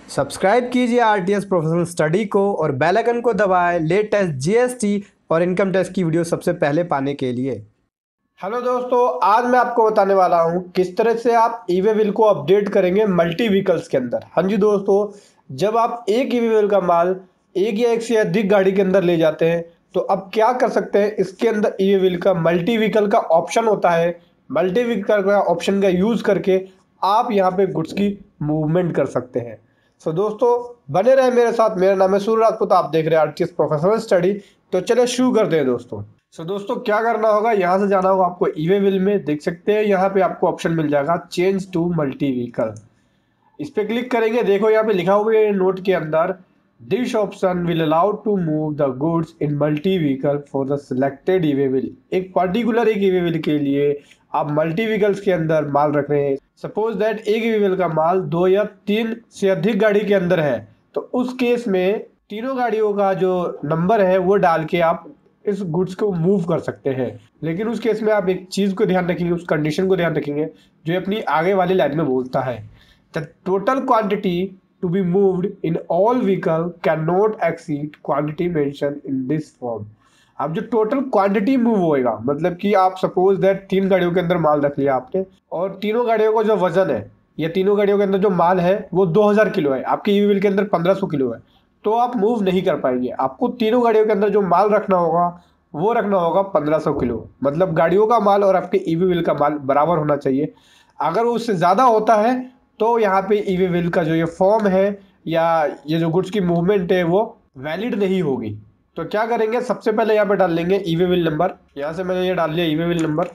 Subscribe कीजिए RTS professional study को और बेल आइकन को दबाएं लेटेस्ट जीएसटी और इनकम टैक्स की वीडियो सबसे पहले पाने के लिए। हेलो दोस्तों, आज मैं आपको बताने वाला हूं किस तरह से आप ई वे बिल को अपडेट करेंगे मल्टी व्हीकल्स के अंदर। हाँ जी दोस्तों, जब आप एक ई वे बिल का माल एक या एक से अधिक गाड़ी के अंदर ले जाते हैं तो अब क्या कर सकते हैं, इसके अंदर ई वे बिल का मल्टी व्हीकल का ऑप्शन होता है। मल्टी व्हीकल का ऑप्शन का यूज़ करके आप यहाँ पे गुड्स की मूवमेंट कर सकते हैं। सो दोस्तों, बने रहे मेरे साथ। मेरा नाम है सूर्य राजपूत, आप देख रहे हैं आरटीएस प्रोफेशनल स्टडी। तो चलिए शुरू करते हैं दोस्तों। दोस्तों, क्या करना होगा, यहाँ से जाना होगा आपको ई वे बिल में। देख सकते हैं यहाँ पे आपको ऑप्शन मिल जाएगा चेंज टू मल्टी व्हीकल। इस पे क्लिक करेंगे। देखो यहाँ पे लिखा हुआ है नोट के अंदर, this option will allow to move the goods in multi vehicle for the selected e way bill. एक पर्टिकुलर एक ई वे बिल के लिए आप मल्टी व्हीकल्स के अंदर माल रख रहे हैं। सपोज दैट एक ई वे बिल का माल 2 या 3 से अधिक गाड़ी के अंदर है, तो उस केस में तीनों गाड़ियों का जो नंबर है वो डाल के आप इस गुड्स को मूव कर सकते हैं। लेकिन उस केस में आप एक चीज़ को ध्यान रखेंगे, उस कंडीशन को ध्यान रखेंगे जो अपनी आगे वाली लाइन में बोलता है, the total quantity to be moved in all vehicle can not exceed quantity mention in this form. अब जो टोटल क्वांटिटी मूव होएगा, मतलब कि आप सपोज दैट 3 गाड़ियों के अंदर माल रख लिया आपने और तीनों गाड़ियों का जो वजन है या तीनों गाड़ियों के अंदर जो माल है वो 2000 किलो है, आपके ई वे बिल के अंदर 1500 किलो है, तो आप मूव नहीं कर पाएंगे। आपको तीनों गाड़ियों के अंदर जो माल रखना होगा वो रखना होगा 1500 किलो। मतलब गाड़ियों का माल और आपके ई वे बिल का माल बराबर होना चाहिए। अगर वो उससे ज़्यादा होता है तो यहाँ पे ई वे बिल का जो ये फॉर्म है या ये जो गुड्स की मूवमेंट है वो वैलिड नहीं होगी। तो क्या करेंगे, सबसे पहले यहाँ पे डाल लेंगे ई वे बिल नंबर। यहाँ से मैंने ये डाल लिया ई वे बिल नंबर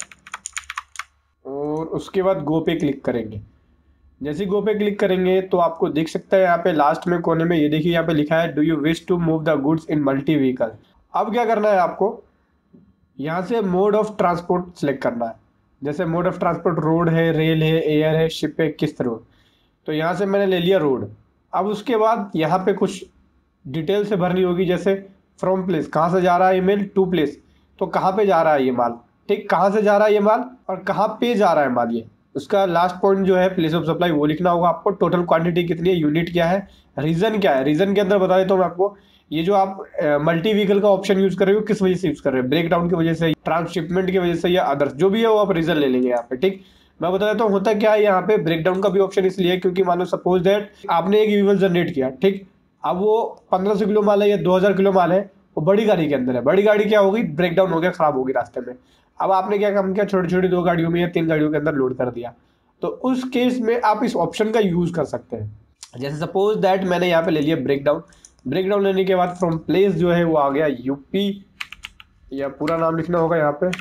और उसके बाद गो पे क्लिक करेंगे। जैसे गो पे क्लिक करेंगे तो आपको दिख सकता है यहाँ पे लास्ट में कोने में, ये देखिए यहाँ पे लिखा है do you wish to move the goods in multi vehicle. अब क्या करना है आपको, यहाँ से मोड ऑफ ट्रांसपोर्ट सिलेक्ट करना है। जैसे मोड ऑफ ट्रांसपोर्ट रोड है, रेल है, एयर है, शिप है, किस तरह। तो यहाँ से मैंने ले लिया रोड। अब उसके बाद यहाँ पे कुछ डिटेल से भरनी होगी, जैसे फ्रॉम प्लेस, कहाँ से जा रहा है ईमेल, टू प्लेस, तो कहाँ पे जा रहा है ये माल, ठीक, कहाँ से जा रहा है ये माल और कहाँ पे जा रहा है माल। ये उसका लास्ट पॉइंट जो है प्लेस ऑफ सप्लाई वो लिखना होगा आपको। टोटल क्वांटिटी कितनी है, यूनिट क्या है, रीजन क्या है। रीजन के अंदर बता देता हूँ मैं आपको, ये जो आप मल्टी व्हीकल का ऑप्शन यूज कर रहे हो किस वजह से यूज कर रहे हो, ब्रेक डाउन की वजह से, ट्रांसशिपमेंट की वजह से या अदर्स, जो भी है वो आप रीजन ले लेंगे यहाँ पे। ठीक, मैं बता देता हूँ होता क्या है यहाँ पे। ब्रेक डाउन का भी ऑप्शन इसलिए है क्योंकि मान लो सपोज दैट आपने एक ईवीएल जनरेट किया, ठीक, अब वो 1500 किलो माल है या 2000 किलो माल है, वो बड़ी गाड़ी के अंदर है। बड़ी गाड़ी क्या होगी, ब्रेक डाउन हो गया, खराब होगी रास्ते में। अब आपने क्या काम किया, छोटी छोटी 2 गाड़ियों में या 3 गाड़ियों के अंदर लोड कर दिया, तो उस केस में आप इस ऑप्शन का यूज कर सकते हैं। जैसे सपोज दैट मैंने यहाँ पे ले लिया ब्रेक डाउन। ब्रेक डाउन लेने के बाद फ्रॉम प्लेस जो है वो आ गया यूपी, या पूरा नाम लिखना होगा यहाँ पे,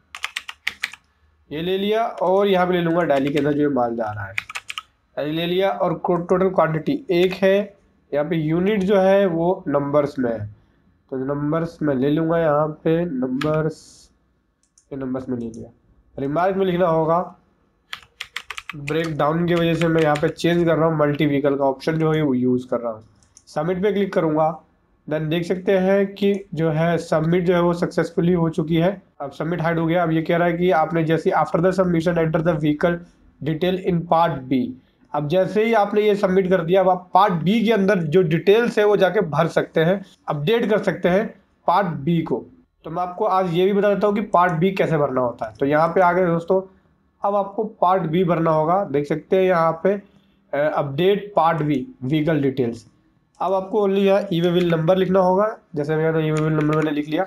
ये ले लिया। और यहाँ पे ले लूँगा दिल्ली के अंदर जो माल जा रहा है, दिल्ली ले लिया। और टोटल क्वांटिटी 1 है। यहाँ पे यूनिट जो है वो नंबर्स में है, तो नंबर्स में ले लूँगा यहाँ पे, नंबर्स में ले लिया। रिमार्क में लिखना होगा ब्रेक डाउन की वजह से मैं यहाँ पे चेंज कर रहा हूँ, मल्टी व्हीकल का ऑप्शन जो है वो यूज़ कर रहा हूँ। सबमिट पे क्लिक करूँगा, देन देख सकते हैं कि जो है सबमिट जो है वो सक्सेसफुली हो चुकी है। अब सबमिट हाइड हो गया। अब ये कह रहा है कि आपने जैसे after the submission enter the vehicle detail in part B. अब जैसे ही आपने ये सबमिट कर दिया, अब आप पार्ट बी के अंदर जो डिटेल्स है वो जाके भर सकते हैं, अपडेट कर सकते हैं पार्ट बी को। तो मैं आपको आज ये भी बता देता हूँ कि पार्ट बी कैसे भरना होता है। तो यहाँ पे आ गए दोस्तों, अब आपको पार्ट बी भरना होगा। देख सकते हैं यहाँ पे update part B vehicle details. अब आपको ओनली यहाँ ई वे बिल नंबर लिखना होगा। जैसे मैंने ई वे बिल नंबर मैंने लिख लिया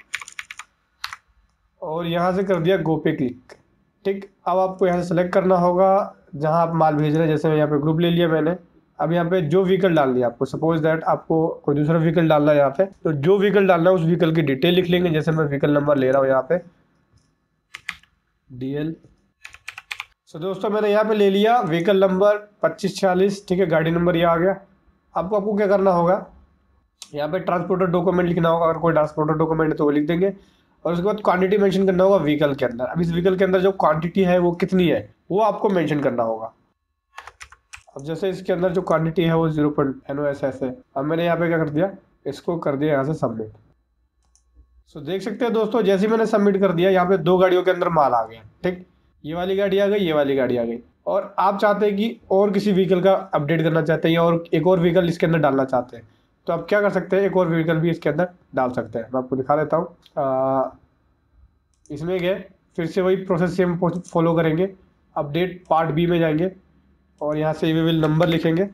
और यहाँ से कर दिया गो पे क्लिक। ठीक, अब आपको यहाँ से सेलेक्ट करना होगा जहाँ आप माल भेज रहे हैं। जैसे यहाँ पे ग्रुप ले लिया मैंने। अब यहाँ पे जो व्हीकल डालनी है आपको, सपोज दैट आपको कोई दूसरा व्हीकल डालना है यहाँ पे, तो जो व्हीकल डालना है उस व्हीकल की डिटेल लिख लेंगे। जैसे मैं व्हीकल नंबर ले रहा हूँ यहाँ पे DL। तो दोस्तों मैंने यहाँ पे ले लिया व्हीकल नंबर 2546, ठीक है, गाड़ी नंबर ये आ गया। आपको क्या करना होगा, यहाँ पे ट्रांसपोर्टर डॉक्यूमेंट लिखना होगा। अगर कोई ट्रांसपोर्टर डॉक्यूमेंट है तो वो लिख देंगे। और उसके बाद क्वांटिटी मेंशन करना होगा व्हीकल के अंदर। अब इस व्हीकल के अंदर जो क्वांटिटी है वो कितनी है वो आपको मेंशन करना होगा। अब जैसे इसके अंदर जो क्वांटिटी है वो 0.NOSS है। अब मैंने यहाँ पे क्या कर दिया, इसको कर दिया यहाँ से सबमिट। सो देख सकते हैं दोस्तों, जैसे ही मैंने सबमिट कर दिया यहाँ पे 2 गाड़ियों के अंदर माल आ गया। ठीक, ये वाली गाड़ी आ गई, ये वाली गाड़ी आ गई। और आप चाहते हैं कि और किसी व्हीकल का अपडेट करना चाहते हैं या और एक और व्हीकल इसके अंदर डालना चाहते हैं, तो आप क्या कर सकते हैं, एक और व्हीकल भी इसके अंदर डाल सकते हैं। मैं आपको दिखा देता हूँ। इसमें गए, फिर से वही प्रोसेस से हम फॉलो करेंगे। अपडेट पार्ट बी में जाएंगे और यहाँ से ईवी नंबर लिखेंगे।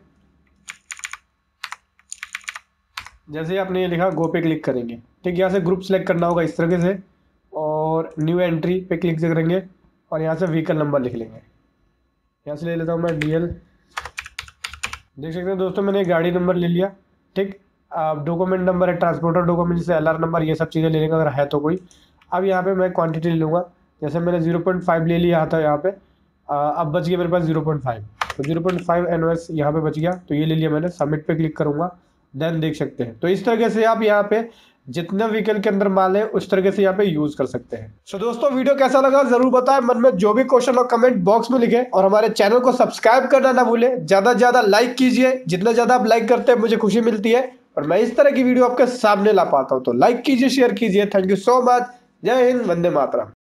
जैसे ही आपने ये लिखा गो पे क्लिक करेंगे। ठीक, यहाँ से ग्रुप सेलेक्ट करना होगा इस तरीके से और न्यू एंट्री पे क्लिक करेंगे और यहाँ से व्हीकल नंबर लिख लेंगे। यहाँ से ले लेता हूँ मैं DL। देख सकते हैं दोस्तों मैंने गाड़ी नंबर ले लिया। ठीक, डॉक्यूमेंट नंबर है, ट्रांसपोर्टर डॉक्यूमेंट जैसे LR नंबर, ये सब चीज़ें ले लेंगे अगर है तो कोई। अब यहाँ पे मैं क्वांटिटी ले लूँगा। जैसे मैंने 0.5 ले लिया था यहाँ पे। अब बच गया मेरे पास 0.5, तो 0.5 NOS यहाँ पे बच गया, तो ये ले लिया मैंने। सबमिट पे क्लिक करूँगा, देन देख सकते हैं। तो इस तरीके से आप यहाँ पे जितना व्हीकल के अंदर माल है उस तरीके से यहाँ पे यूज कर सकते हैं। सो दोस्तों वीडियो कैसा लगा जरूर बताएं, मन में जो भी क्वेश्चन हो कमेंट बॉक्स में लिखें और हमारे चैनल को सब्सक्राइब करना ना भूलें। ज्यादा से ज्यादा लाइक कीजिए, जितना ज्यादा आप लाइक करते हैं मुझे खुशी मिलती है और मैं इस तरह की वीडियो आपके सामने ला पाता हूँ। तो लाइक कीजिए, शेयर कीजिए। Thank you so much. जय हिंद, वंदे मातरम।